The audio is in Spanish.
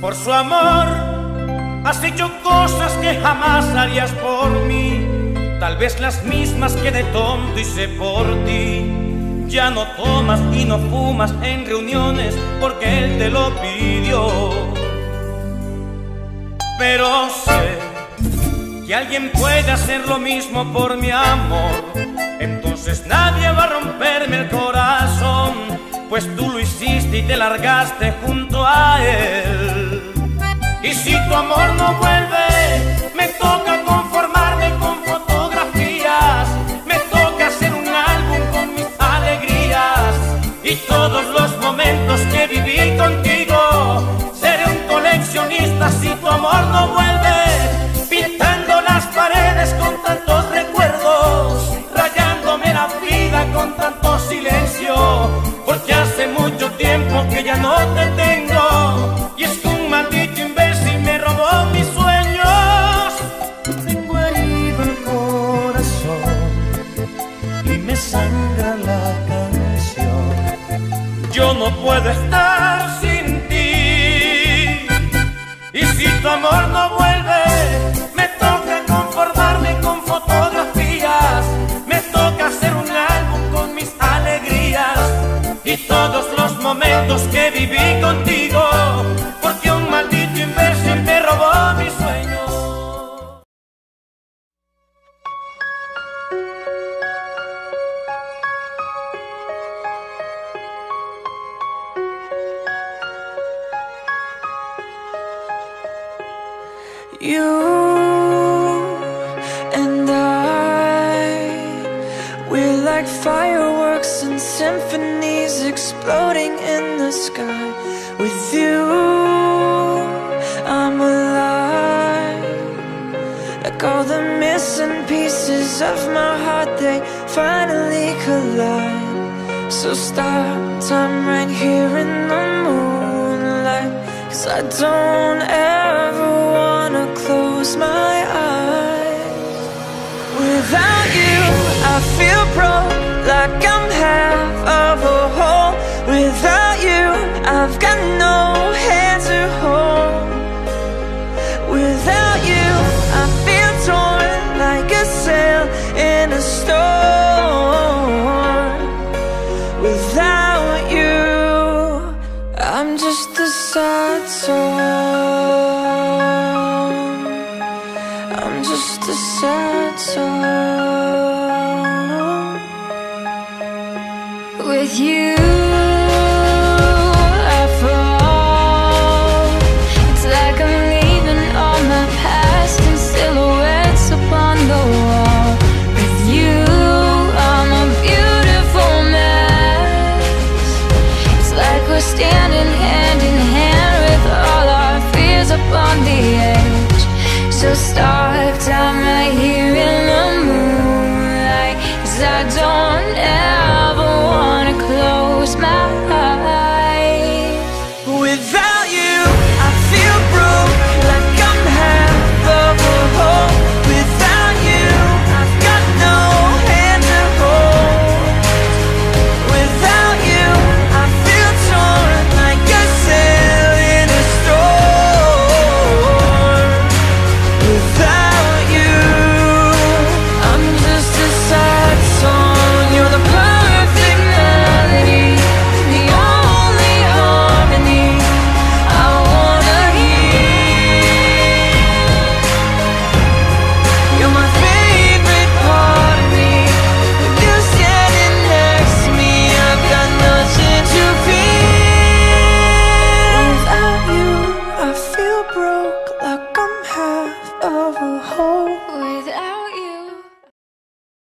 Por su amor has hecho cosas que jamás harías por mí, tal vez las mismas que de tonto hice por ti. Ya no tomas y no fumas en reuniones porque él te lo pidió. Pero sé que alguien puede hacer lo mismo por mi amor, entonces nadie va a romperme el corazón, pues tú lo hiciste y te largaste junto a él. Y si tu amor no vuelve, me toca conformarme con fotografías, me toca hacer un álbum con mis alegrías y todos los momentos que viví contigo. Seré un coleccionista si tu amor no vuelve, pintando las paredes con tantos recuerdos, rayándome la vida con tanto silencio, porque hace mucho tiempo que ya no te tengo. Y es que un maldito imbécil me robó mis sueños. Tengo herido el corazón y me sangra la canción. Yo no puedo estar sin ti. Y si tu amor no vuelve, me toca conformarme con fotografías, me toca hacer un álbum con mis alegrías y todos los momentos que viví contigo, porque un maldito imbécil me robó mis sueños. You and we're like fireworks and symphonies exploding in the sky. With you, I'm alive. Like all the missing pieces of my heart, they finally collide. So stop time right here in the moonlight, 'cause I don't ever wanna close my eyes. Without you, I feel broke, like I'm half of a whole. Without you, I've got no hand to hold. Without you, I feel torn like a sail in a storm. Without you, I'm just a sad song. I'm just a sad song. With you